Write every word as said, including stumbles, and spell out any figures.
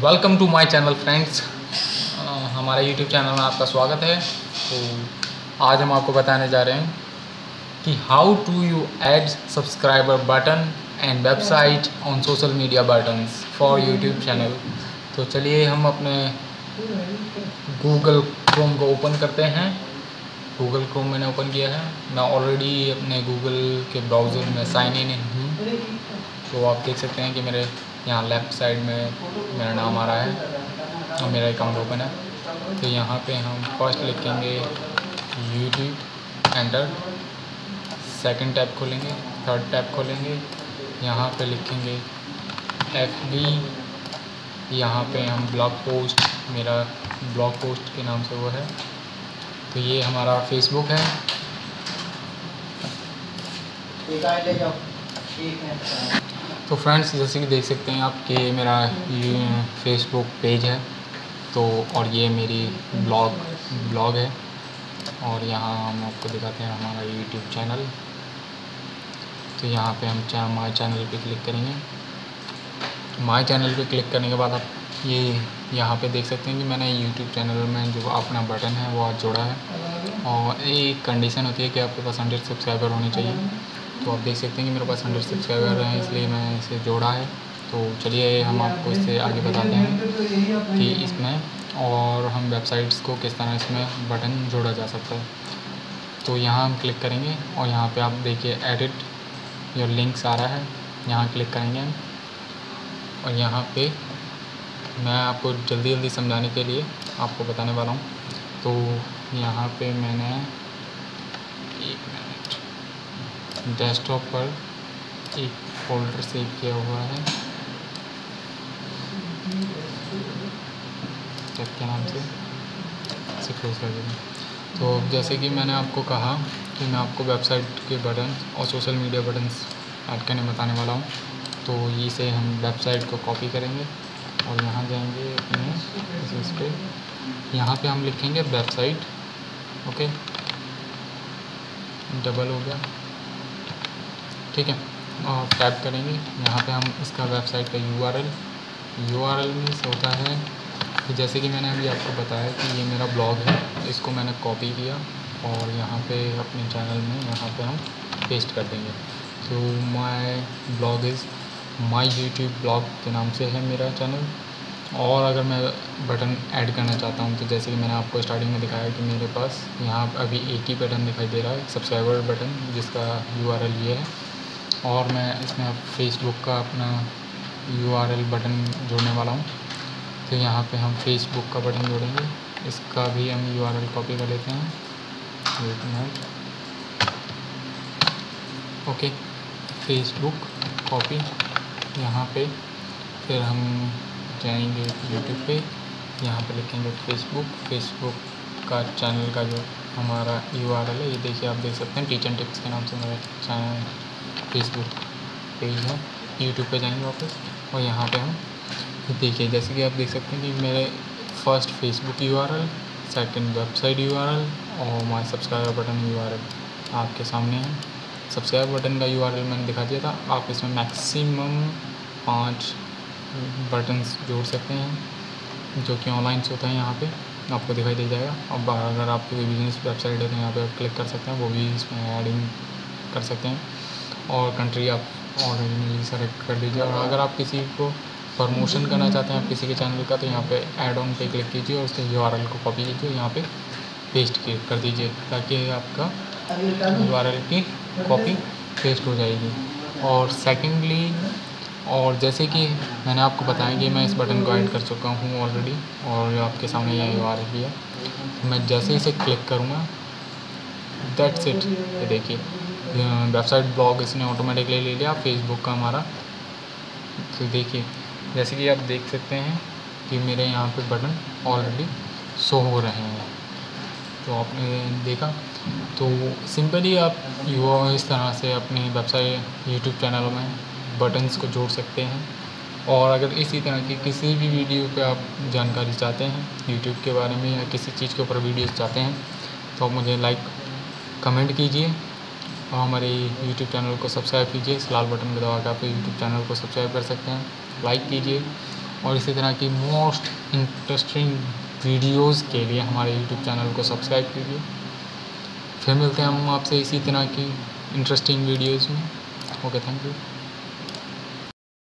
Welcome to my channel friends. हमारे YouTube channel में आपका स्वागत है। तो आज हम आपको बताने जा रहे हैं कि how to you add subscriber button and website on social media buttons for YouTube channel. तो चलिए हम अपने गूगल क्रोम को ओपन करते हैं। गूगल क्रोम मैंने ओपन किया है। मैं ऑलरेडी अपने गूगल के ब्राउज़र में साइन इन हूँ। तो आप देख सकते हैं कि मेरे यहाँ लेफ़्ट साइड में मेरा नाम आ रहा है और मेरा अकाउंट ओपन है। तो यहाँ पे हम फर्स्ट लिखेंगे यूट्यूब, एंटर। सेकंड टैब खोलेंगे, थर्ड टैब खोलेंगे, यहाँ पे लिखेंगे एफ बी। यहाँ पे हम ब्लॉग पोस्ट, मेरा ब्लॉग पोस्ट के नाम से वो है। तो ये हमारा फेसबुक है। तो फ्रेंड्स जैसे कि देख सकते हैं आप कि मेरा फेसबुक पेज है। तो और ये मेरी ब्लॉग ब्लॉग है। और यहाँ हम आपको दिखाते हैं हमारा यूट्यूब चैनल। तो यहाँ पे हम चा, माय चैनल पे क्लिक करेंगे। माय चैनल पे क्लिक करने के बाद आप ये यहाँ पे देख सकते हैं कि मैंने यूट्यूब चैनल में जो अपना बटन है वो आज जोड़ा है। और एक कंडीशन होती है कि आपके पास हंड्रेड सब्सक्राइबर होने चाहिए। तो आप देख सकते हैं कि मेरे पास हंड्रेड सब्सक्राइबर हैं, इसलिए मैं इसे जोड़ा है। तो चलिए हम आपको इससे आगे बताते हैं कि इसमें और हम वेबसाइट्स को किस तरह इसमें बटन जोड़ा जा सकता है। तो यहाँ हम क्लिक करेंगे और यहाँ पे आप देखिए एडिट योर लिंक्स आ रहा है। यहाँ क्लिक करेंगे हम और यहाँ पे मैं आपको जल्दी जल्दी समझाने के लिए आपको बताने वाला हूँ। तो यहाँ पे मैंने एक मिनट डेस्कटॉप पर एक फोल्डर सेव किया हुआ है टेक के नाम से, इसे क्लोज कर देंगे। तो जैसे कि मैंने आपको कहा कि मैं आपको वेबसाइट के बटन और सोशल मीडिया बटन्स ऐड करने बताने वाला हूँ। तो इसे हम वेबसाइट को कॉपी करेंगे और यहाँ जाएंगे अपने इस पे, यहाँ पे हम लिखेंगे वेबसाइट। ओके, डबल हो गया, ठीक है। और टैप करेंगे, यहाँ पे हम इसका वेबसाइट का U R L U R L means होता है कि जैसे कि मैंने अभी आपको बताया कि ये मेरा ब्लॉग है, इसको मैंने कॉपी किया और यहाँ पे अपने चैनल में यहाँ पे हम पेस्ट कर देंगे। तो my blog is my YouTube blog के नाम से है मेरा चैनल। और अगर मैं बटन ऐड करना चाहता हूँ तो जैसे कि मैंने आपको स्टार्टिंग में दिखाया कि मेरे पास यहाँ अभी एक ही बटन दिखाई दे रहा है, सब्सक्राइबर बटन, जिसका यू आर एल ये है। और मैं इसमें अब फेसबुक का अपना यू आर एल बटन जोड़ने वाला हूँ। तो यहाँ पे हम फेसबुक का बटन जोड़ेंगे, इसका भी हम यू आर एल कॉपी कर लेते हैं। एक मिनट, ओके, फेसबुक कॉपी। यहाँ पे फिर हम जाएंगे यूट्यूब पे, यहाँ पे लिखेंगे फेसबुक फेसबुक का चैनल का जो हमारा यू आर एल है, ये देखिए आप देख सकते हैं टीच एंड टिप्स के नाम से मेरा चैनल फेसबुक पेज है। यूट्यूब पे जाएंगे वापस और यहाँ पे हम देखिए जैसे कि आप देख सकते हैं कि मेरे first Facebook U R L, second website U R L और my subscriber button U R L आपके सामने है। सब्सक्राइब बटन का यू आर एल मैंने दिखा दिया था। आप इसमें मैक्सिमम पाँच बटन्स जोड़ सकते हैं जो कि ऑनलाइन से होता है। यहाँ पे आपको दिखाई दे जाएगा। अब अगर आपकी कोई बिजनेस वेबसाइट है तो यहाँ पे आप क्लिक कर सकते हैं, वो भी इसमें एडिंग कर सकते हैं। और कंट्री आप ऑलरेडी सेलेक्ट कर दीजिए। और अगर आप किसी को प्रमोशन करना चाहते हैं आप किसी के चैनल का, तो यहाँ पे ऐड ऑन पे क्लिक कीजिए और उसके यू आर एल को कॉपी कीजिए, यहाँ पे पेस्ट कर दीजिए ताकि आपका यू आर एल की कॉपी पेस्ट हो जाएगी। और सेकेंडली, और जैसे कि मैंने आपको बताया कि मैं इस बटन को ऐड कर चुका हूँ ऑलरेडी और आपके सामने ये यू आर एल भी है। मैं जैसे ही इसे क्लिक करूँगा, दैट्स इट। ये देखिए वेबसाइट ब्लॉग इसने ऑटोमेटिकली ले लिया फेसबुक का हमारा। तो देखिए जैसे कि आप देख सकते हैं कि मेरे यहाँ पे बटन ऑलरेडी शो हो रहे हैं। तो आपने देखा, तो सिंपली आप यू इस तरह से अपनी वेबसाइट यूट्यूब चैनल में बटन्स को जोड़ सकते हैं। और अगर इसी तरह की किसी भी वीडियो पे आप जानकारी चाहते हैं यूट्यूब के बारे में या किसी चीज़ के ऊपर वीडियोस चाहते हैं तो आप मुझे लाइक कमेंट कीजिए और हमारे यूट्यूब चैनल को सब्सक्राइब कीजिए। इस लाल बटन को दबा कर आप यूट्यूब चैनल को सब्सक्राइब कर सकते हैं, लाइक कीजिए और इसी तरह की मोस्ट इंटरेस्टिंग वीडियोस के लिए हमारे यूट्यूब चैनल को सब्सक्राइब कीजिए। फिर मिलते हैं हम आपसे इसी तरह की इंटरेस्टिंग वीडियोस में। Okay, thank you.